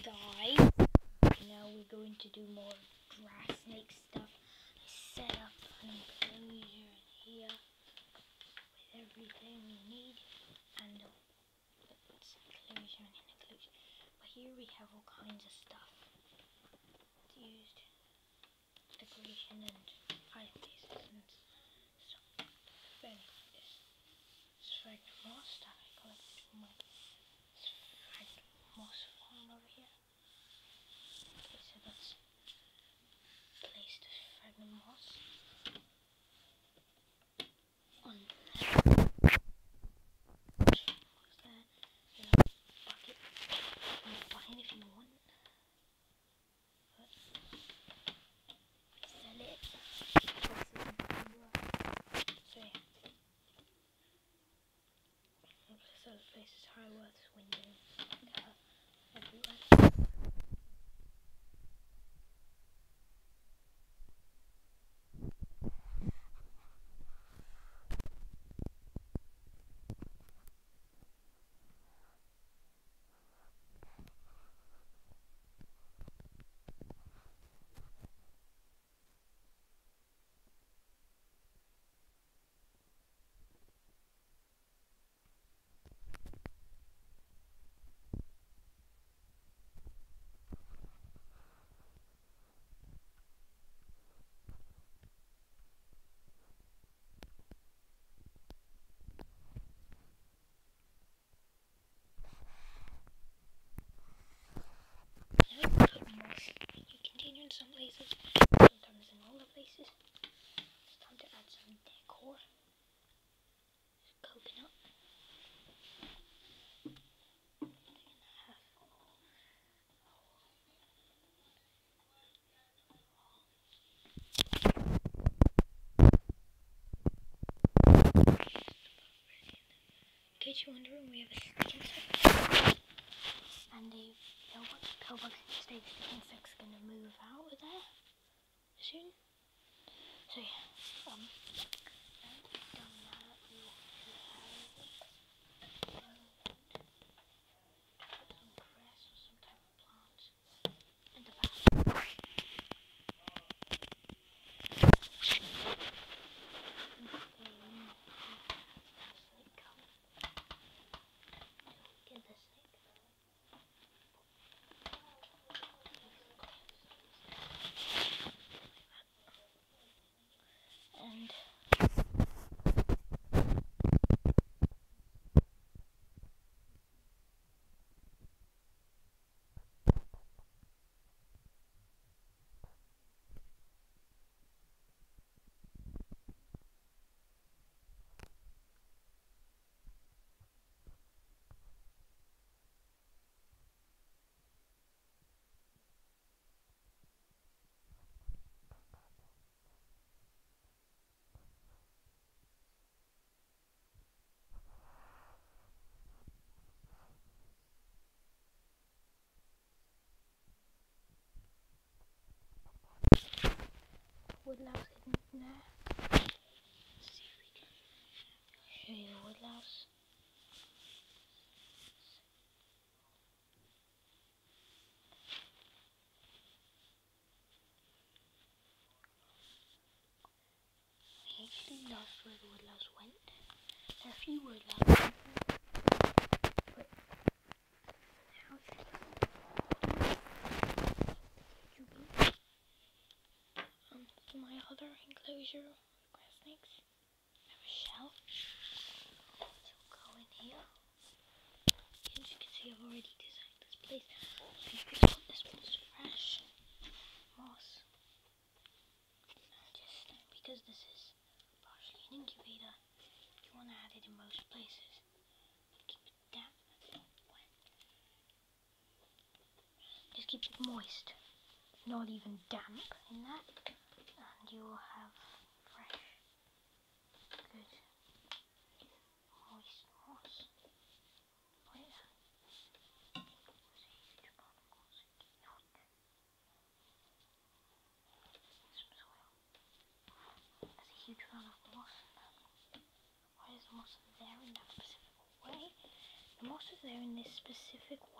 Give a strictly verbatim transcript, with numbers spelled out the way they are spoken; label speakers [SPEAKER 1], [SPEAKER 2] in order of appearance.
[SPEAKER 1] guys, now we're going to do more grass snake stuff. I set up an enclosure in here with everything we need, and it's enclosure and an enclosure. But here we have all kinds of stuff that's used, decoration and fireplaces and stuff. Very like this. Sphagnum moss that I collected from my sphagnum moss farm over here. Okay, so that's placed the sphagnum moss on there. What's there? There's a bucket. You can buy it if you want. But sell it. So yeah. So the place is Highworth's window. Uh, everywhere. You continue in some places, sometimes in all the places. It's time to add some decor. Coconut. In case you're wondering, we have a stick insect. And the pillbox, pillbox stick insect's gonna move out of there soon. So yeah, um, now that we've done that, we will have some grass or some type of plants in the back. Get the snake. And woodlouse hidden in there. Let's see if we can show you the woodlouse. I actually lost where the woodlouse went. There are a few woodlouses, but how should you um to my other enclosure of grass snakes? I have a shell. So we'll go in here. As you can see, I've already designed this place. So you can put this one's fresh moss. And just because this is partially an incubator, you want to add it in most places. Keep it damp and wet. Just keep it moist, not even damp in that, and you will have fresh, good, moist moss. Oh yeah. There's a huge amount of moss in here. Some soil. There's a huge amount of moss in that. Why is the moss there in that specific way? The moss is there in this specific